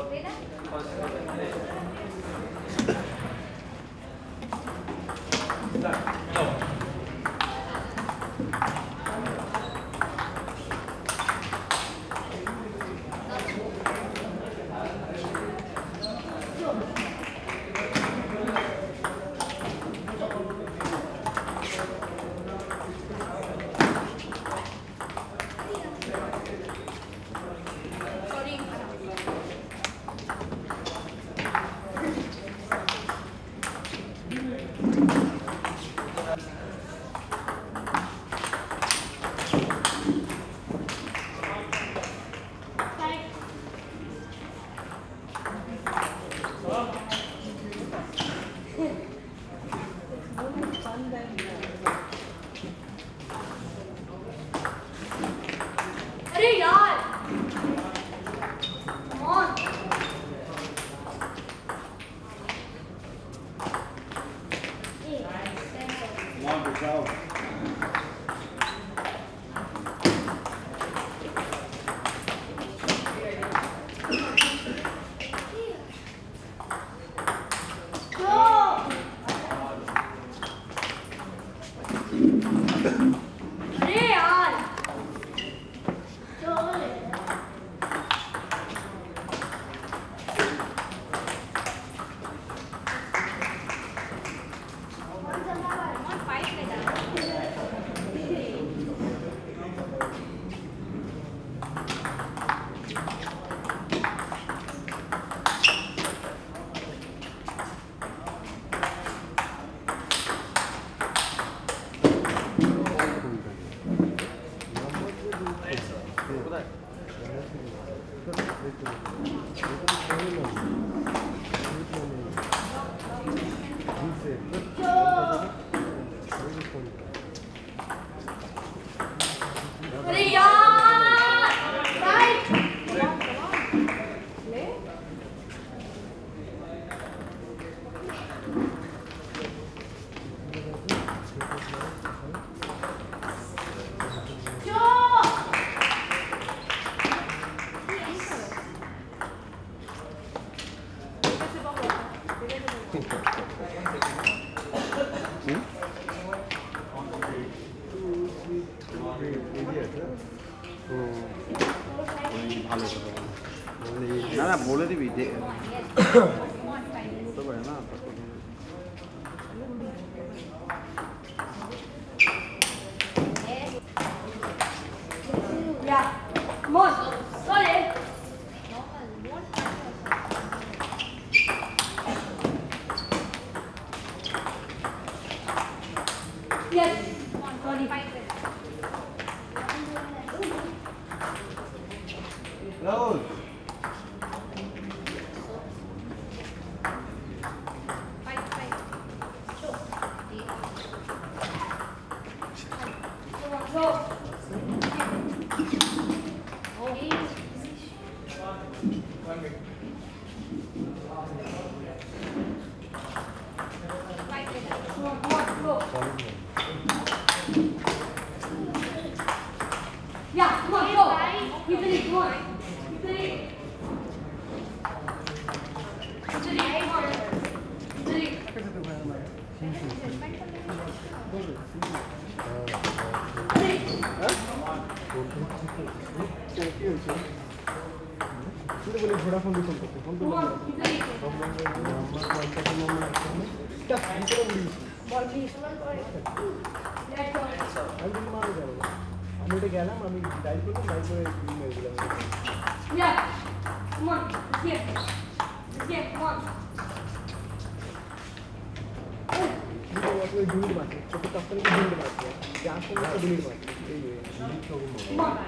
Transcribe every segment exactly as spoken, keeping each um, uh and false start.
না না বলে দিবি যে বলতে পারে না Yeah, come on, solid. Yes, sorry. Close. Fight, fight. Show. Go. Yeah, come on, go. Keep it, come on. Keep it. Keep it, come on. Keep it. Come on, keep it. Ball, please. Let's go. আমি এটা গেলাম আমি dive করলাম dive করে মেরে দিলাম Yeah, come on, here, here, come on. দুটো ওই দুনির মাঝে ছোট কাপড়ে দুনির মাঝে যা আসলে তো দুনির মাঝে এই এই Come on.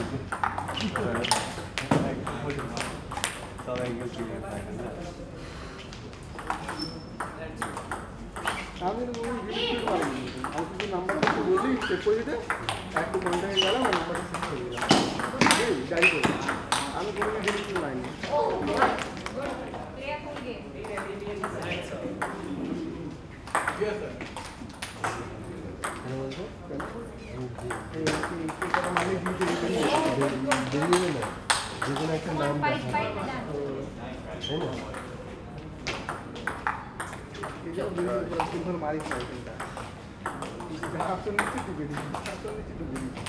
আমি তো বলি ডিলিট করে পারিনি আমি যদি নাম্বারটা বলি চেক করে দিতে একটু কন্ট্যাক্টে গেলাম আর নাম্বারটা সেভ করে দিলাম এই ডাইরি করে আমি কোনো ডিলিট করে পারিনি যেকোনো একটা নাম Fight, fight, done. তাই না এটাও ডিলিট করে সিম্পল মারিস না এটা যা অপশন নিচ্ছে টিপে দিই অপশন নিচ্ছে টিপে দিই